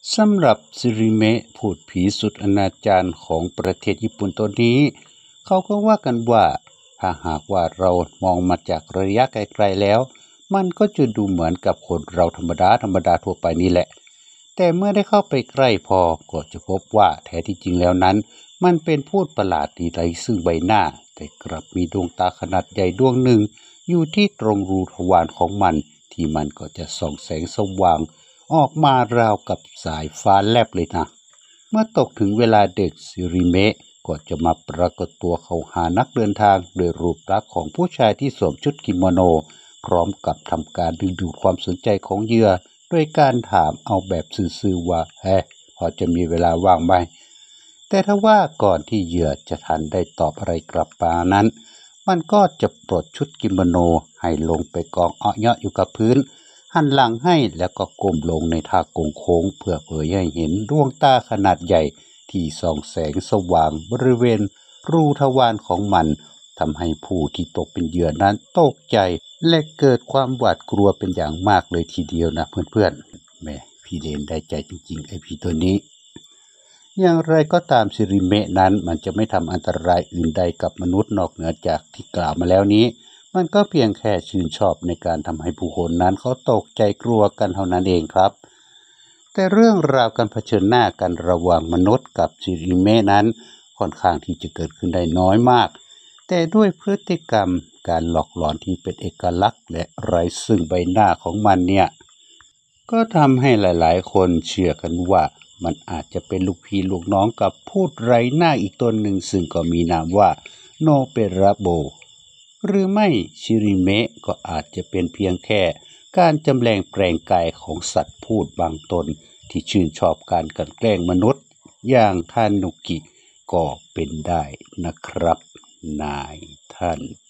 สำหรับซิริเมะพูดผีสุดอนาจารของประเทศญี่ปุ่นตัวนี้เขาก็ว่ากันว่าถ้าหากว่าเรามองมาจากระยะไกลๆแล้วมันก็จะดูเหมือนกับคนเราธรรมดาทั่วไปนี่แหละแต่เมื่อได้เข้าไปใกล้พอก็จะพบว่าแท้ที่จริงแล้วนั้นมันเป็นพูดประหลาดที่ไร้ซึ่งใบหน้าแต่กลับมีดวงตาขนาดใหญ่ดวงหนึ่งอยู่ที่ตรงรูทวารของมันที่มันก็จะส่องแสงสว่างออกมาราวกับสายฟ้าแลบเลยนะเมื่อตกถึงเวลาเด็กซิริเมะก็จะมาปรากฏตัวเข้าหานักเดินทางโดยรูปลักษณ์ของผู้ชายที่สวมชุดกิโมโนพร้อมกับทำการดึงดูดความสนใจของเหยื่อด้วยการถามเอาแบบซื่อๆว่าพอจะมีเวลาว่างไหมแต่ถ้าว่าก่อนที่เหยื่อจะทันได้ตอบอะไรกลับมานั้นมันก็จะปลดชุดกิโมโนให้ลงไปกองเอาะเยาะอยู่กับพื้นหันหลังให้แล้วก็ก้มลงในท่าโค้งๆเพื่อเผยให้เห็นดวงตาขนาดใหญ่ที่ส่องแสงสว่างบริเวณรูทวารของมันทำให้ผู้ที่ตกเป็นเหยื่อนั้นตกใจและเกิดความหวาดกลัวเป็นอย่างมากเลยทีเดียวนะเพื่อนๆแม่พี่เลนได้ใจจริงๆไอ้พี่ตัวนี้อย่างไรก็ตามซิริเมะนั้นมันจะไม่ทำอันตรายอื่นใดกับมนุษย์นอกเหนือจากที่กล่าวมาแล้วนี้มันก็เพียงแค่ชื่นชอบในการทำให้ผู้คนนั้นเขาตกใจกลัวกันเท่านั้นเองครับแต่เรื่องราวการเผชิญหน้ากันระหว่างมนุษย์กับซิริเมะนั้นค่อนข้างที่จะเกิดขึ้นได้น้อยมากแต่ด้วยพฤติกรรมการหลอกหลอนที่เป็นเอกลักษณ์และไร้ซึ่งใบหน้าของมันเนี่ยก็ทำให้หลายๆคนเชื่อกันว่ามันอาจจะเป็นลูกพี่ลูกน้องกับพูดไร้หน้าอีกตนหนึ่งซึ่งก็มีนามว่าโนเปราโบหรือไม่ชิริเมะก็อาจจะเป็นเพียงแค่การจำแรงแปลงกายของสัตว์พูดบางตนที่ชื่นชอบการกลั่นแกล้งมนุษย์อย่างทานุกิก็เป็นได้นะครับนายท่าน